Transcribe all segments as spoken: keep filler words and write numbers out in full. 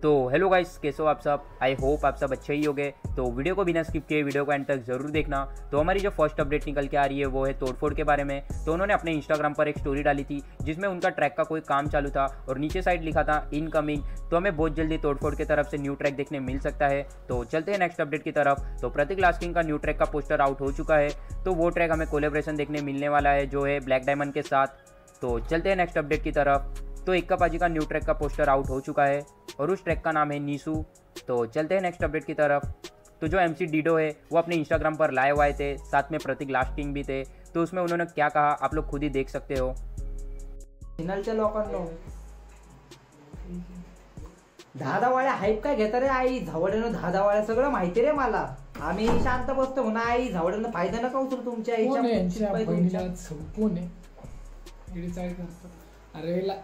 तो hello guys, कैसे हो आप सब। आई होप आप सब अच्छे ही होंगे। तो वीडियो को बिना स्किप किए वीडियो को एंड तक जरूर देखना। तो हमारी जो फर्स्ट अपडेट निकल के आ रही है वो है तोड़फोड़ के बारे में। तो उन्होंने अपने इंस्टाग्राम पर एक स्टोरी डाली थी जिसमें उनका ट्रैक का कोई काम चालू था और नीचे साइड लिखा था इनकमिंग। तो हमें बहुत जल्दी तोड़फोड़ की तरफ से न्यू ट्रैक देखने मिल सकता है। तो चलते हैं नेक्स्ट अपडेट की तरफ। तो प्रतीक लास्किंग का न्यू ट्रैक का पोस्टर आउट हो चुका है। तो वो ट्रैक हमें कोलेब्रेशन देखने मिलने वाला है जो है ब्लैक डायमंड के साथ। तो चलते हैं नेक्स्ट अपडेट की तरफ। तो इक्का पाजी का न्यू ट्रैक का पोस्टर आउट हो चुका है और उस ट्रैक का नाम है नीसू। तो चलते हैं नेक्स्ट अपडेट की तरफ। तो जो एमसी डीडो है वो अपने इंस्टाग्राम पर लाइव आए थे, साथ में प्रतीक लास्किंग भी थे। तो उसमें उन्होंने क्या कहा आप लोग खुद ही देख सकते हो। फिनलच्या लोकांनो दहादावाळ्या हाईप काय घेता रे आई झावड्यानं दहादावाळ्या सगळं माहिती रे मला। आम्ही शांत बसतो म्हणा आई झावड्यानं फायदा नका उचलू तुमच्या आईच्या बहिणीला कोण आहे इकडे काय करतात। अरे ला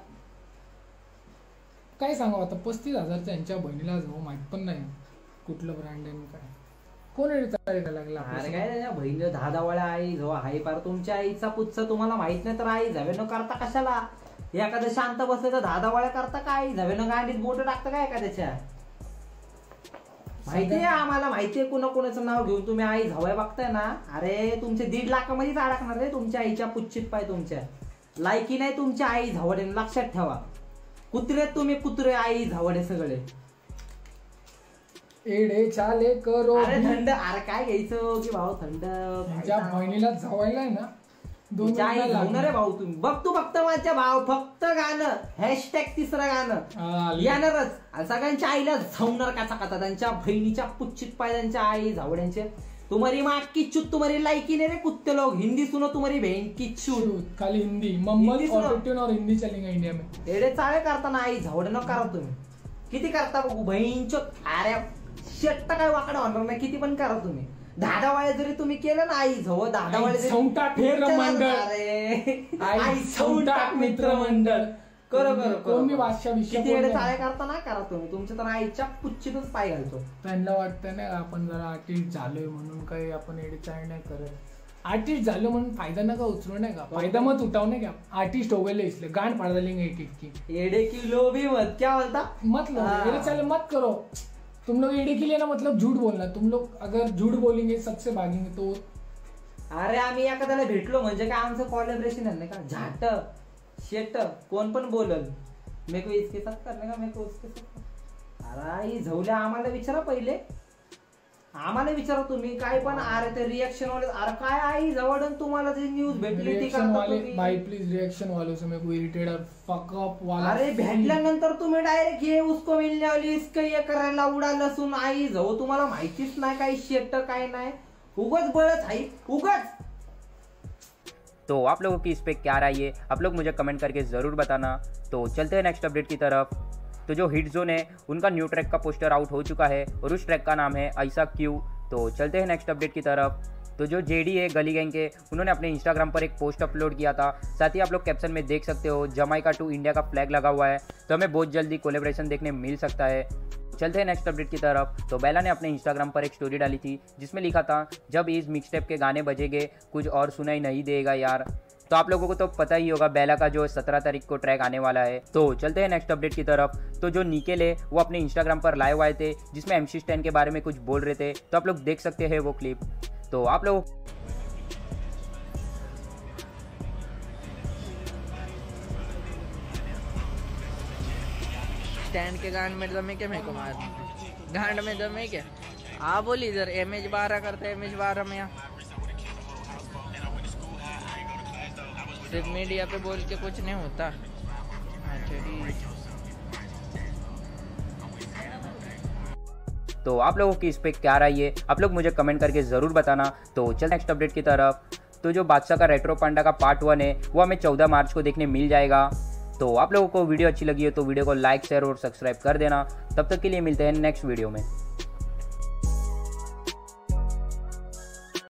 काय सांगावं आता पस्तीस हजारच्या यांच्या बहिणीला जाऊ माहित पण नाही कुठलं ब्रँड आहे काय कोण एडिट लागला। अरे काय त्याच्या बहिणीला दहादावाळ्या आई जो हाय पार तुमच्या आईचा पुच्चा तुम्हाला माहित नाही तर आई जावे न करता कशाला। एखादं शांत बसलं तर दहादावाळ्या करता काय जावे न गांडीत बोट टाकता काय एखाद्याच्या। माहितीये आम्हाला माहितीये कुणा कुणाचं नाव घेऊन तुम्ही आई झावाय बघताय ना। अरे तुमचे दीड लाखामध्येच अडकणार रे तुमच्या आईच्या पुच्चित पाय। तुमच्या लायकी नाही तुमच्या आई झावडे लक्षात ठेवा। कुत्रे तुम्ही कुत्रे आई झावडे सगळे एडे चाले करो। अरे थंड अरे काय घ्यायचं की भाऊ थंड ज्या बहिणीला झावायला आहे ना दोन आई धावणार रे भाऊ। तुम्ही बघ तू फक्त माझ्या भाऊ फक्त गाणं हॅशटॅग तिसरं गाणं येणारच आणि सगळ्यांच्या आईला झावणार काचा काचा त्यांच्या बहिणीच्या पुच्चित पाय त्यांच्या आई झावड्यांचे। तुम्हारी माँ की चूत तुम्हारी लायकी नहीं रे कुत्ते लोग। हिंदी सुनो तुम्हारी बहन की चूत। खाली हिंदी मम्मल ऑटोट्यून और हिंदी चलेगा इंडिया में। एडे चाळे करता ना आई झावड न करा तुम्ही किती करता बघू बहीणचो। अरे शेट्ट काय वाकडा होणार नाही किती पण करा तुम्ही। दहा वाळे जरी तुम्ही केलं ना आई झव दहा वाळे मित्र मंडळ। अरे आई सौंटाक मित्र मंडळ करो करो कोण भाषा विषय किती एडे चाळे करता ना करा तुम्ही। तुमच्या तर आईच्या पुच्चीतच पाय घालतो। त्यांना वाटतं ना आपण जरा आर्टिस्ट झालोय म्हणून काही आपण एडे चाळे नाही करत। आर्टिस्ट झालो म्हणून फायदा नका उचलू नाही का फायदा मत उठाव नाही का। आर्टिस्ट हो गए इसलिए गांड फाड़ देंगे एक एक की। एडे की लोभी मत क्या बोलता मतलब एडे चाले मत करो। तुम लोग एडे के लिए ना मतलब झूठ बोलना। तुम लोग अगर झूठ बोलेंगे सबसे भागेंगे तो। अरे आम्ही एखाद्याला भेटलो म्हणजे काय आमचं कोलॅबोरेशन आहे का झाट शेट कोण पण बोलल मेरे को इसके साथ करने का मेरे को उसके साथ। अरे आई झवल्या आम्हाला विचारा पहिले आम्हाला विचारा तुम्ही काय पण। अरे ते रिएक्शन वाले अरे काय आई जवळून तुम्हाला जी न्यूज भेटली ती करता तुम्ही। भाई प्लीज रिएक्शन वालों से मेरे को इरिटेट और फक अप वाला। अरे भेटल्यानंतर तुम्ही डायरेक्ट ये उसको मिलने वाली इसका ये करायला उडा लसून आई जवळ तुम्हाला माहितीच नाही काही शेट काय नाही उगाच बळच आई उगाच। तो आप लोगों की इस पे क्या राय है आप लोग मुझे कमेंट करके ज़रूर बताना। तो चलते हैं नेक्स्ट अपडेट की तरफ। तो जो हिट जोन है उनका न्यू ट्रैक का पोस्टर आउट हो चुका है और उस ट्रैक का नाम है ऐसा क्यों। तो चलते हैं नेक्स्ट अपडेट की तरफ। तो जो जेडी है गली गैंग के उन्होंने अपने इंस्टाग्राम पर एक पोस्ट अपलोड किया था। साथ ही आप लोग कैप्शन में देख सकते हो जमाइका टू इंडिया का फ्लैग लगा हुआ है। तो हमें बहुत जल्दी कोलेब्रेशन देखने मिल सकता है। चलते हैं नेक्स्ट अपडेट की तरफ। तो बेला ने अपने इंस्टाग्राम पर एक स्टोरी डाली थी जिसमें लिखा था जब इस मिक्सटेप के गाने बजेंगे कुछ और सुनाई नहीं देगा यार। तो आप लोगों को तो पता ही होगा बेला का जो सत्रह तारीख को ट्रैक आने वाला है। तो चलते हैं नेक्स्ट अपडेट की तरफ। तो जो निकेल है वो अपने इंस्टाग्राम पर लाइव आए थे जिसमें एमसी स्टैन के बारे में कुछ बोल रहे थे। तो आप लोग देख सकते हैं वो क्लिप। तो आप लोग स्टैंड के गांड में दमे के मेरे को मार गांड में दमे के आ बोल इधर एम एच बारह करते एम एच बारह में यहाँ सिर्फ मीडिया पे बोल के कुछ नहीं होता। तो आप लोगों की इस पे क्या राय है आप लोग मुझे कमेंट करके ज़रूर बताना। तो चल नेक्स्ट अपडेट की तरफ। तो जो बादशाह का रेट्रो पांडा का पार्ट वन है वो हमें चौदह मार्च को देखने मिल जाएगा। तो आप लोगों को वीडियो अच्छी लगी है तो वीडियो को लाइक शेयर और सब्सक्राइब कर देना। तब तक के लिए मिलते हैं नेक्स्ट वीडियो में।